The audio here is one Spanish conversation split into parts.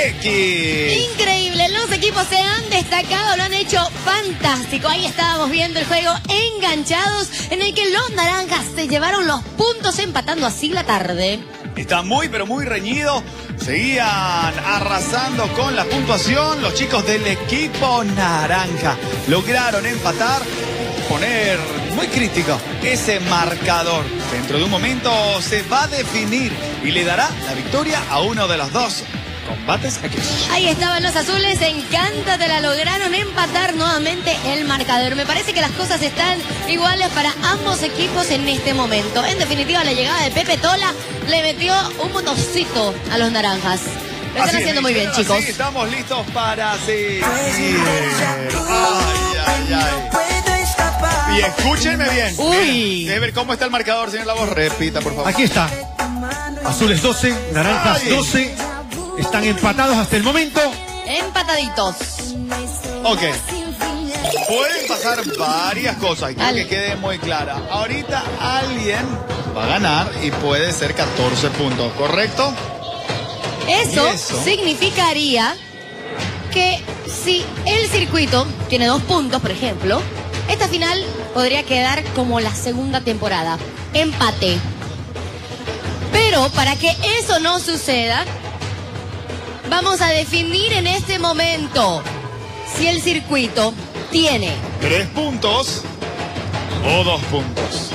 X. Increíble, los equipos se han destacado, lo han hecho fantástico. Ahí estábamos viendo el juego Enganchados, en el que los naranjas se llevaron los puntos empatando así la tarde. Está muy, pero muy reñido. Seguían arrasando con la puntuación. Los chicos del equipo naranja lograron empatar, poner muy crítico ese marcador. Dentro de un momento se va a definir y le dará la victoria a uno de los dos combates aquí. Ahí estaban los azules, encántatela, lograron empatar nuevamente el marcador. Me parece que las cosas están iguales para ambos equipos en este momento. En definitiva, la llegada de Pepe Tola le metió un motorcito a los naranjas. Lo están haciendo muy bien, chicos. Sí, estamos listos para seguir. Ay, ay, ay. Y escúchenme bien. Uy. Debe ver cómo está el marcador, señor Lavoz. Repita, por favor. Aquí está. Azules 12, naranjas 12. Están empatados hasta el momento. Empataditos. Ok. Pueden pasar varias cosas y quiero que quede muy clara. Ahorita alguien va a ganar y puede ser 14 puntos, ¿correcto? Eso significaría que si el circuito tiene 2 puntos, por ejemplo, esta final podría quedar como la segunda temporada. Empate. Pero para que eso no suceda, vamos a definir en este momento si el circuito tiene 3 puntos o 2 puntos.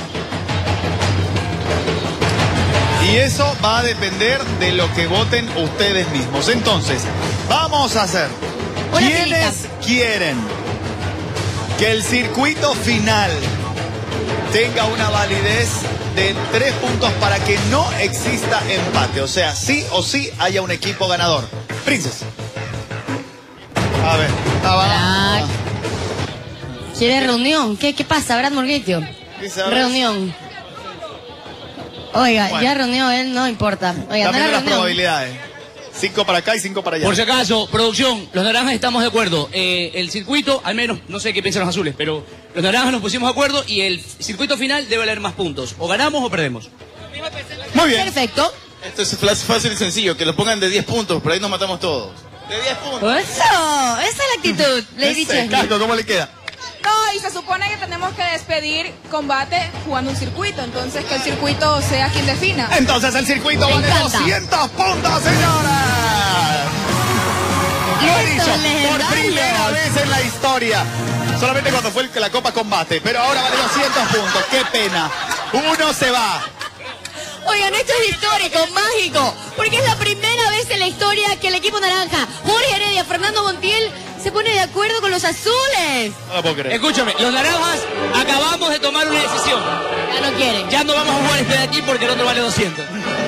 Y eso va a depender de lo que voten ustedes mismos. Entonces, vamos a hacer. ¿Quiénes quieren que el circuito final tenga una validez de 3 puntos para que no exista empate? O sea, sí o sí haya un equipo ganador. Princess. A ver. ¿Quiere reunión? ¿Qué pasa, Brad Morguitio? Reunión. Oiga, ya reunió él, no importa. Oiga, también las probabilidades. 5 para acá y 5 para allá. Por si acaso, producción, los naranjas estamos de acuerdo. El circuito, al menos, no sé qué piensan los azules, pero los naranjas nos pusimos de acuerdo y el circuito final debe valer más puntos. O ganamos o perdemos. Muy bien. Perfecto. Esto es fácil y sencillo, que lo pongan de 10 puntos, por ahí nos matamos todos. De 10 puntos. Eso, esa es la actitud, Lady Chesley. Casco, ¿cómo le queda? No, y se supone que tenemos que despedir combate jugando un circuito, entonces que el circuito sea quien defina. Entonces el circuito vale 200 puntos, señoras. Lo he dicho por primera vez en la historia. Solamente cuando fue la Copa Combate, pero ahora vale 200 puntos. Qué pena. Uno se va. Oigan, esto es histórico, mágico, porque es la primera vez en la historia que el equipo naranja, Jorge Heredia, Fernando Montiel, se pone de acuerdo con los azules. No lo puedo creer. Escúchame, los naranjas acabamos de tomar una decisión. Ya no quieren. Ya no vamos a jugar este de aquí porque el otro vale 200.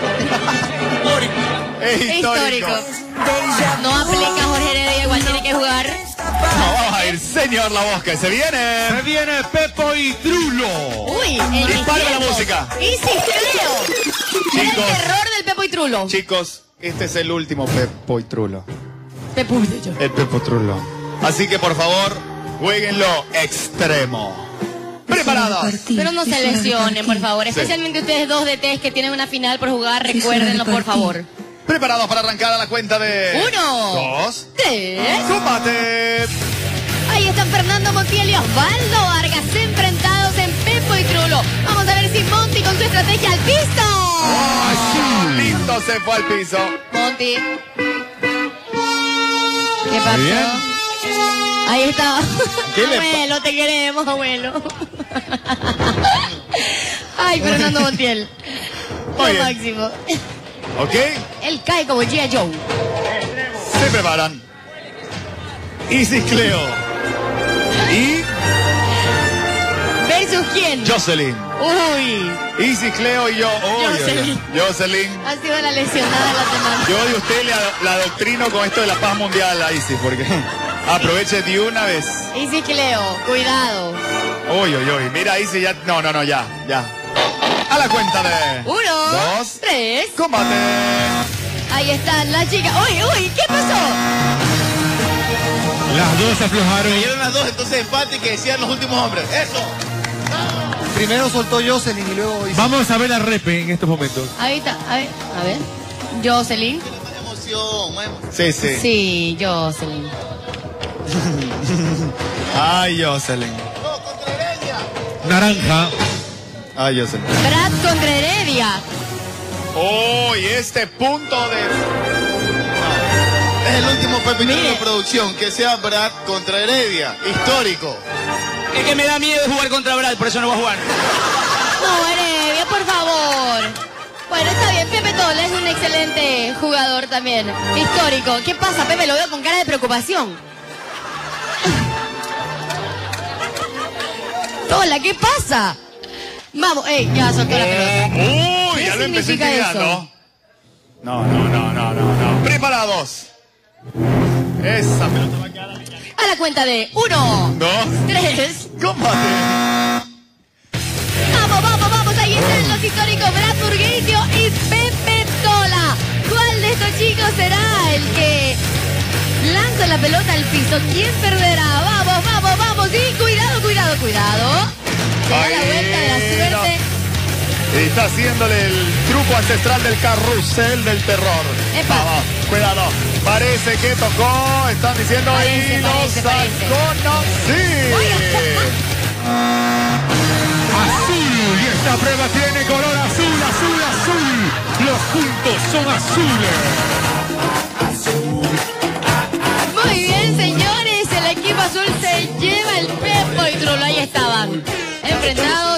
Es histórico. No aplica Jorge Heredia, igual tiene que jugar. No, vamos a ir, señor Lavoz, que se viene. Se viene Pepo y Trulo. Uy, el Dispare la música. Y sí, creo. Chicos. El terror del Pepo y Trulo. Chicos, este es el último Pepo y Trulo. Pepo y Trulo. El Pepo Trulo. Así que por favor, jueguenlo extremo. ¿Preparados? Pero no se lesionen, por favor. Especialmente ustedes dos DTs que tienen una final por jugar, recuérdenlo, por favor. ¿Preparados para arrancar a la cuenta de 1, 2, 3. ¡combate! Ahí están Fernando Montiel y Osvaldo Vargas enfrentados en Pepo y Trulo. Vamos a ver si Monty con su estrategia al piso. ¡Oh, listo! Se fue al piso. Monty. ¿Qué pasó? Bien. Ahí está. ¿Qué le Abuelo, te queremos, abuelo. Ay, Fernando Montiel. Muy Lo bien. máximo. ¿Ok? Él cae como G.I. Joe. Se preparan. Isis Cleo. Y ¿Versus quién? Jocelyn. Uy. Isis Cleo y yo. Jocelyn. Jocelyn. Ha sido la lesionada la semana. Yo de usted la adoctrino con esto de la paz mundial a Isis, porque aproveche de una vez. Isis Cleo, cuidado. Uy, uy, uy. Mira, Isis ya. No, ya. A la cuenta de 1, 2, 3. ¡combate! Ahí están las chicas. Uy, ¿qué pasó? Las dos aflojaron. Cayeron las dos, entonces empate y que decían los últimos hombres. ¡Eso! Primero soltó Jocelyn y luego hizo... Vamos a ver a Repe en estos momentos. Ahí está, a ver. Jocelyn. Sí, sí. Sí, Jocelyn. Ay, Jocelyn. Naranja. Ay, Jocelyn. Brad contra Heredia. Oh, y este punto de... Es el último pepinero Mire. de producción, que sea Brad contra Heredia. Histórico. Es que me da miedo jugar contra Brad, por eso no voy a jugar. No, Heredia, por favor. Bueno, está bien, Pepe Tola es un excelente jugador también, histórico. ¿Qué pasa, Pepe? Lo veo con cara de preocupación. Tola, ¿qué pasa? Vamos, ya soltó la pelota. Uy, ¿Qué ya lo empecé significa intimidando. eso? No. Preparados. Esa pelota va a quedar a mi cara. A la cuenta de 1, 2, 3. combate. Vamos, ahí están los históricos Brad Burguicio y Pepe Tola. ¿Cuál de estos chicos será el que lanza la pelota al piso? ¿Quién perderá? Vamos, y cuidado. Se da la vuelta de la suerte. Y está haciéndole el truco ancestral del carrusel del terror. Epa. Vamos, cuidado. Parece que tocó, están diciendo ahí, lo sacó, no, sí. Azul. Y esta prueba tiene color azul. Los puntos son azules. Muy bien, señores. El equipo azul se lleva el Pepo y Trollo. Ahí estaban. Enfrentados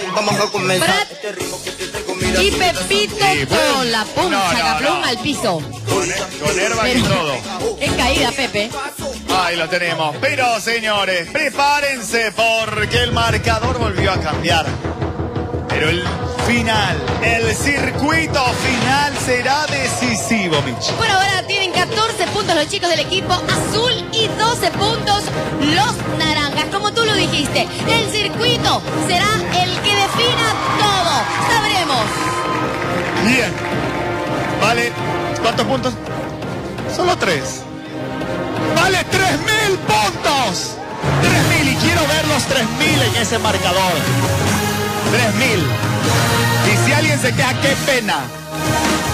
Brad y Pepito Tola. Pum, chacaplum al piso. Con herba y todo. Es caída, Pepe. Ahí lo tenemos. Pero, señores, prepárense porque el marcador volvió a cambiar. Pero el circuito final será decisivo, Mitch. Por ahora tienen 14 puntos los chicos del equipo azul y 12 puntos los naranjas. Como tú lo dijiste, el circuito será el que defina todo. Sabremos. Bien. Vale. ¿Cuántos puntos? Solo 3. Vale 3.000 puntos. 3.000 y quiero ver los 3.000 en ese marcador. 3.000. Y si alguien se queja, qué pena.